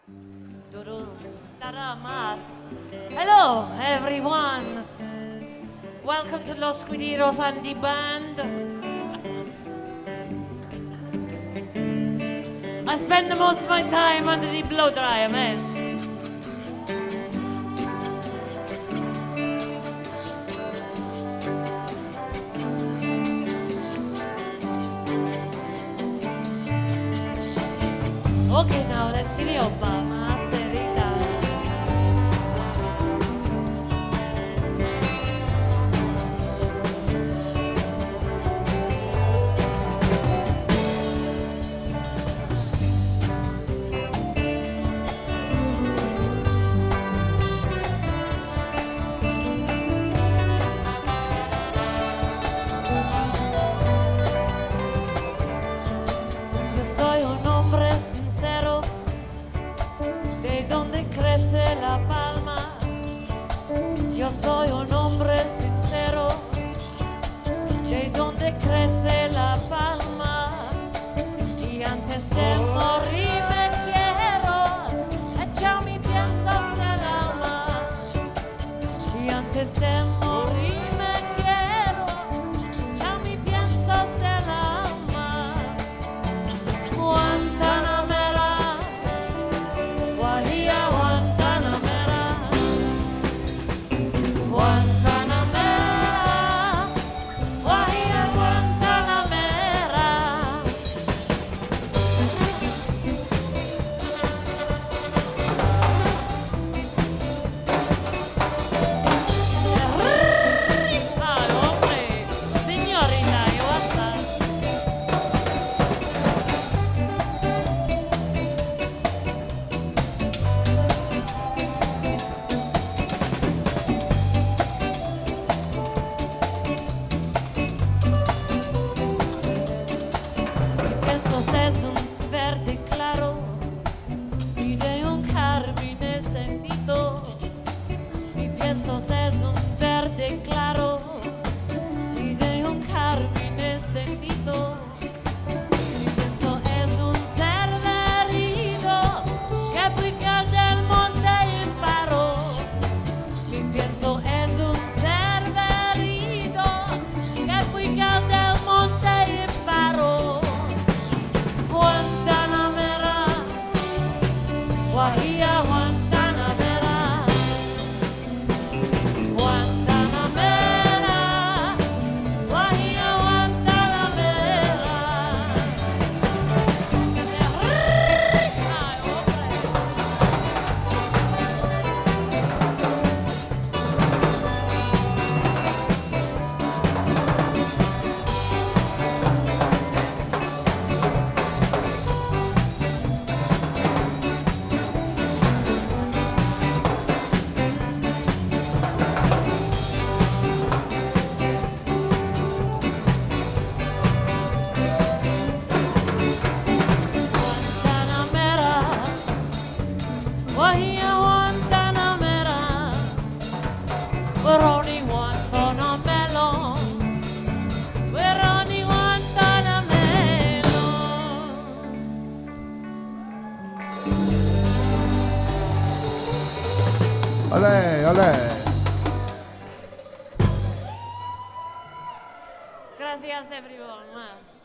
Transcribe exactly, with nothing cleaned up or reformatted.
Hello, everyone. Welcome to Los Squidiros and the band. I spend the most of my time under the blow dryer mess. Okay, now let's get it up, Maserita. Yo soy un hombre sincero, de donde crece la palma. Yo soy un hombre sincero, de donde crece la palma. Y antes de morir me quiero echar mis piezas del alma. Y antes de morir me quiero echar mis piezas del alma. Guantanamera, Guajira, Guantanamera, Guantanamera, Guajira, Guantanamera. Rica, hombre, señorita, ¿y basta? Pienso es un verde claro y de un carmín extendido. Mi pienso es un verde claro y de un carmín extendido. Mi pienso es un ser herido que pica del monte y paró. Mi pienso es un ser herido que pica del monte y paró. Guantanamera, Guajira, Guantanamera, Guantanamera, Guajira, Guantanamera. Rica, hombre. Guantanamera, Guajira, Guantanamera. We're only Guantanamelo. We're only Guantanamelo. Olé, olé. Gracias, everyone.